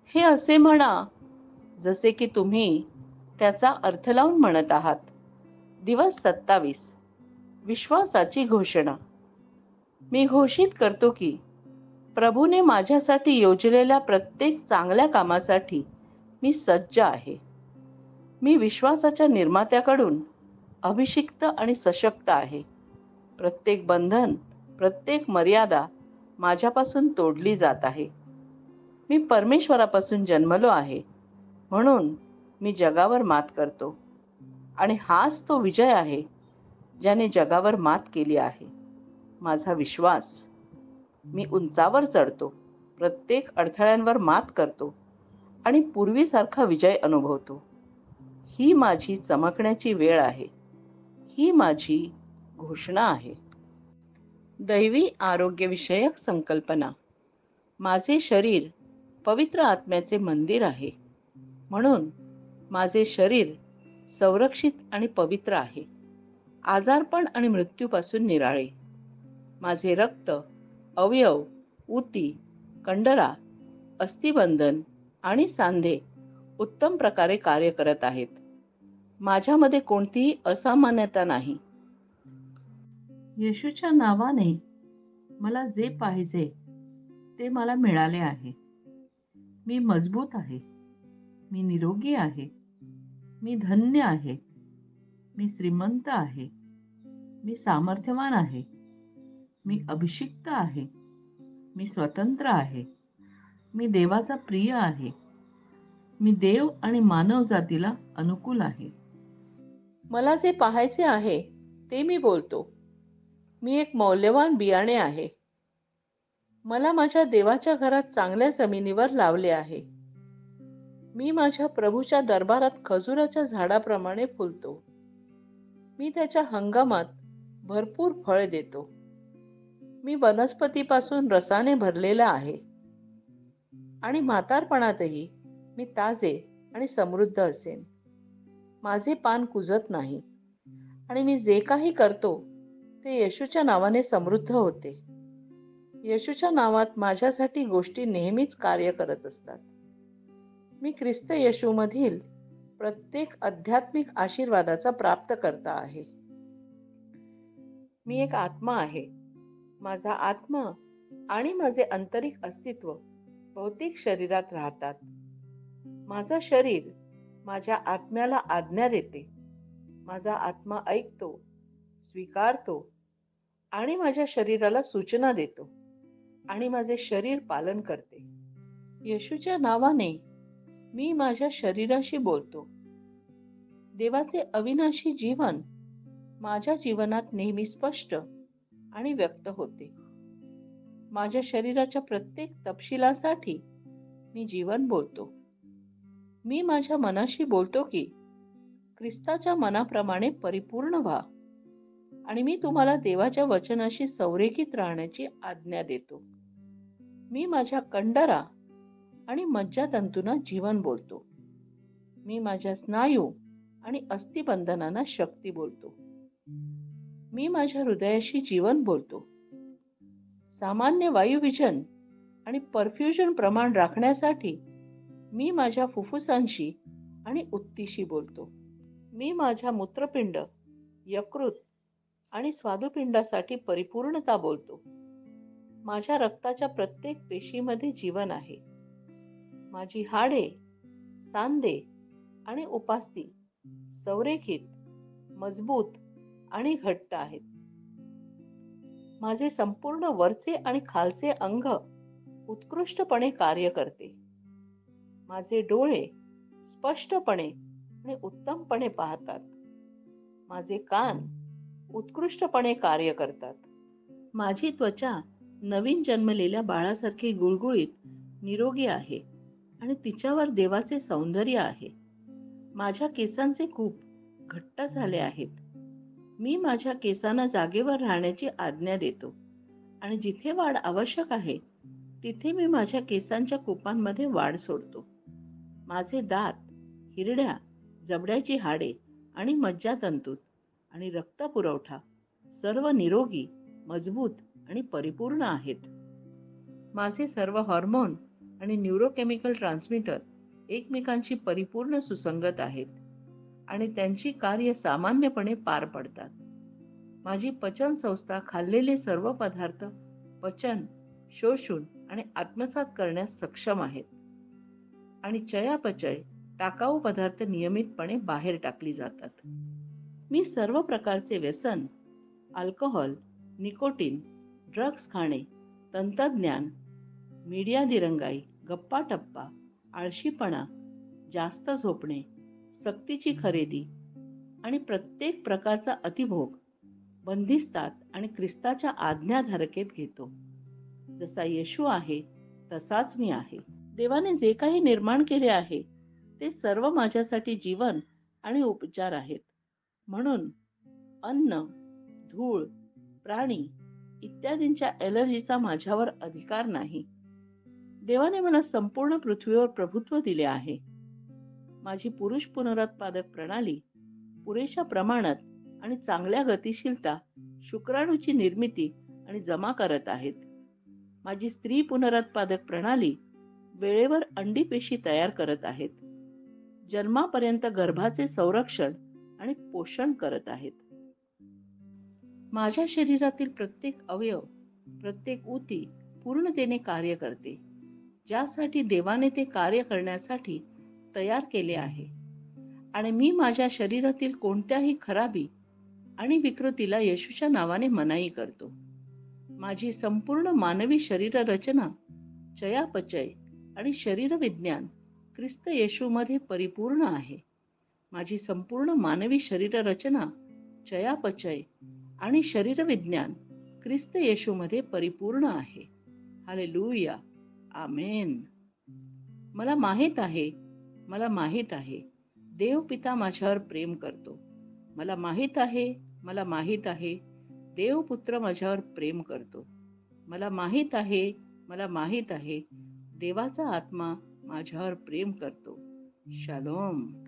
हे असे म्हणा जसे की तुम्ही त्याचा अर्थ लावून म्हणत आहात. दिवस 27. विश्वासाची घोषणा. मी घोषित करतो की प्रभूने माझ्यासाठी योजलेल्या प्रत्येक चांगल्या कामासाठी मी सज्ज आहे. मी विश्वासाच्या निर्मात्याकडून अभिषिक्त आणि सशक्त आहे. प्रत्येक बंधन, प्रत्येक मर्यादा माझ्यापासून तोडली जात आहे. मी परमेश्वरापासून जन्मलो आहे, म्हणून मी जगावर मात करतो. आणि हाच तो विजय आहे ज्याने जगावर मात केली आहे, माझा विश्वास. मी उंचावर चढतो, प्रत्येक अडथळ्यांवर मात करतो आणि पूर्वीसारखा विजय अनुभवतो. ही माझी चमकण्याची वेळ आहे. ही माझी घोषणा आहे. दैवी आरोग्यविषयक संकल्पना. माझे शरीर पवित्र आत्म्याचे मंदिर आहे, म्हणून माझे शरीर संरक्षित आणि पवित्र आहे, आजारपण आणि मृत्यूपासून निराळे. माझे रक्त, अवयव, ऊती, कंडरा, अस्थिबंधन आणि सांधे उत्तम प्रकारे कार्य करत आहेत. माझ्यामध्ये कोणतीही असामान्यता नाही. येशूच्या नावाने मला जे पाहिजे ते मला मिळाले आहे. मी मजबूत आहे. मी निरोगी आहे. मी धन्य आहे. मी श्रीमंत आहे. मी सामर्थ्यवान आहे. मी अभिषिक्त आहे. मी स्वतंत्र आहे. मी देवाचा प्रिय आहे. मी देव आणि मानव जातीला अनुकूल आहे. मला जे पाहायचे आहे ते मी बोलतो. मी एक मौल्यवान बियाणे आहे. मला माझ्या देवाच्या घरात चांगल्या जमिनीवर लावले आहे. मी माझ्या प्रभूच्या दरबारात खजुराच्या झाडाप्रमाणे फुलतो. मी त्याच्या हंगामात भरपूर फळ देतो. मी वनस्पतीपासून रसाने भरलेला आहे आणि म्हातारपणातही मी ताजे आणि समृद्ध असेन. माझे पान कुजत नाही आणि मी जे काही करतो ते येशूच्या नावाने समृद्ध होते. येशूच्या नावात माझ्यासाठी गोष्टी नेहमीच कार्य करत असतात. मी ख्रिस्त येशूमधील प्रत्येक आध्यात्मिक आशीर्वादाचा प्राप्तकर्ता आहे. मी एक आत्मा आहे. माझा आत्मा आणि माझे आंतरिक अस्तित्व भौतिक शरीरात राहतात. माझा शरीर माझ्या आत्म्याला आज्ञा देते. माझा आत्मा ऐकतो, स्वीकारतो आणि माझ्या शरीराला सूचना देतो आणि माझे शरीर पालन करते. येशूच्या नावाने मी माझ्या शरीराशी बोलतो. देवाचे अविनाशी जीवन माझ्या जीवनात नेहमी स्पष्ट आणि व्यक्त होते. माझ्या शरीराच्या प्रत्येक तपशिलासाठी मी जीवन बोलतो. मी माझ्या मनाशी बोलतो की ख्रिस्ताच्या मनाप्रमाणे परिपूर्ण व्हा आणि मी तुम्हाला देवाच्या वचनाशी संरेखित राहण्याची आज्ञा देतो. मी माझ्या कंडरा आणि मज्जातंतूंना जीवन बोलतो. मी माझ्या स्नायू आणि अस्थिबंधनांना शक्ती बोलतो. मी माझ्या हृदयाशी जीवन बोलतो. सामान्य वायुविजन आणि परफ्युजन प्रमाण राखण्यासाठी मी माझ्या फुफ्फुसांशी आणि उत्तीशी बोलतो. मी माझ्या मूत्रपिंड, यकृत आणि स्वादुपिंडासाठी परिपूर्णता बोलतो. माझ्या रक्ताच्या प्रत्येक पेशीमध्ये जीवन आहे. माझी हाडे, सांधे आणि उपास्थी संरेखित, मजबूत आणि घट्ट आहेत. माझे संपूर्ण वरचे आणि खालचे अंग उत्कृष्टपणे कार्य करते. माझे डोळे स्पष्टपणे आणि उत्तमपणे पाहतात. माझे कान उत्कृष्टपणे कार्य करतात. माझी त्वचा नवीन जन्मलेल्या बाळासारखी गुळगुळीत, निरोगी आहे आणि तिच्यावर देवाचे सौंदर्य आहे. माझ्या केसांचे खूप घट्ट झाले आहेत. मी माझ्या केसांना जागेवर राहण्याची आज्ञा देतो आणि जिथे वाढ आवश्यक आहे तिथे मी माझ्या केसांच्या कुपांमध्ये वाढ सोडतो. माझे दात, हिरड्या, जबड्याची हाडे आणि मज्जातंतू आणि रक्तपुरवठा सर्व निरोगी, मजबूत आणि परिपूर्ण आहेत. माझे सर्व हॉर्मोन आणि न्यूरोकेमिकल ट्रान्समीटर एकमेकांशी परिपूर्ण सुसंगत आहेत आणि त्यांची कार्य सामान्यपणे पार पडतात. माझी पचन संस्था खाल्लेले सर्व पदार्थ पचन, शोषून आणि आत्मसात करण्यास सक्षम आहेत आणि चयापचय टाकाऊ पदार्थ नियमितपणे बाहेर टाकली जातात. मी सर्व प्रकारचे व्यसन, अल्कोहोल, निकोटीन, ड्रग्ज खाणे, तंत्रज्ञान, मीडिया दिरंगाई, गप्पा-टप्पा, आळशीपणा, जास्त झोपणे, सक्तीची खरेदी आणि प्रत्येक प्रकारचा अतिभोग बंदिस्तात आणि ख्रिस्ताच्या आज्ञाधारकेत घेतो. जसा येशू आहे तसाच मी आहे. देवाने जे काही निर्माण केले आहे ते सर्व माझ्यासाठी जीवन आणि उपचार आहेत. म्हणून अन्न, धूळ, प्राणी इत्यादींच्या ॲलर्जीचा माझ्यावर अधिकार नाही. देवाने मला संपूर्ण पृथ्वीवर प्रभुत्व दिले आहे. माझी पुरुष पुनरुत्पादक प्रणाली पुरेशा प्रमाणात आणि चांगल्या गतिशीलता शुक्राणूची निर्मिती आणि जमा करत आहेत. माझी स्त्री पुनरुत्पादक प्रणाली वेळेवर अंडी पेशी तयार करत आहेत. जन्मापर्यंत गर्भाचे संरक्षण आणि पोषण करत आहेत. माझ्या शरीरातील प्रत्येक अवयव, प्रत्येक ऊती पूर्णतेने कार्य करते, ज्यासाठी देवाने ते कार्य करण्यासाठी तयार केले आहे. आणि मी माझ्या शरीरातील कोणत्याही खराबी आणि विकृतीला येशूच्या नावाने मनाई करतो. माझी संपूर्ण मानवी शरीर रचना, चयापचय आणि शरीर विज्ञान ख्रिस्त येशूमध्ये परिपूर्ण आहे. माझी संपूर्ण मानवी शरीर रचना, चयापचय आणि शरीर विज्ञान ख्रिस्त येशूमध्ये परिपूर्ण आहे. Hallelujah, amen. मला माहित आहे, देव पिता माझ्यावर प्रेम करतो. मला माहित आहे, देव पुत्र माझ्यावर प्रेम करतो. मला माहित आहे, देवाचा आत्मा माझ्यावर प्रेम करतो. शालोम.